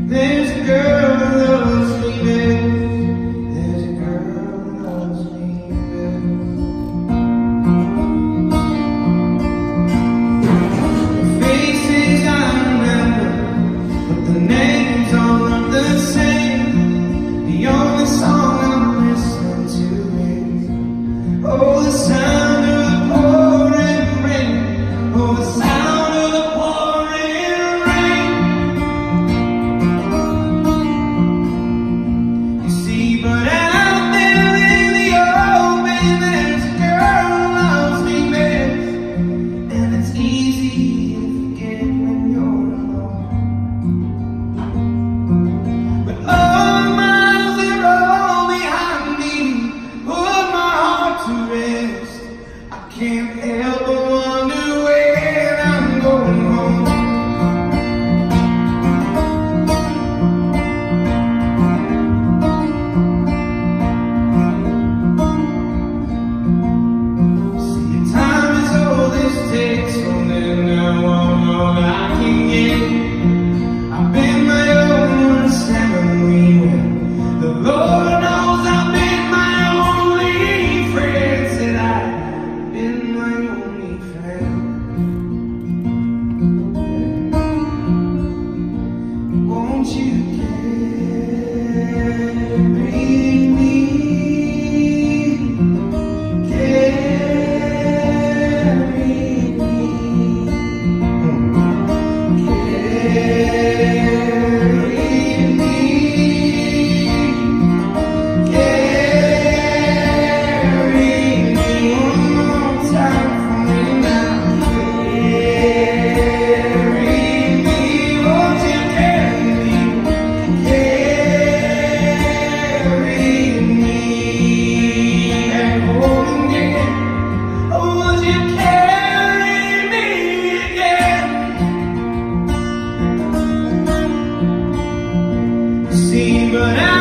There's a girl who loves me best. There's a girl who loves me best. The faces I remember, but the names all look the same. The only song I'm listening to is, oh, the sound of the pouring rain. Oh, the sound of the pouring rain. You see, but out there in the open, there's a girl who loves me best. And it's easy to forget when you're alone. But all the miles that roll behind me put my heart to rest. I can't help but wonder when I'm going home. See, time is all this takes, so then I want all I can get. I've been my own worst enemy when the Lord knows I've been my only friend. Said I've been my only friend. Won't you carry me? Carry me. But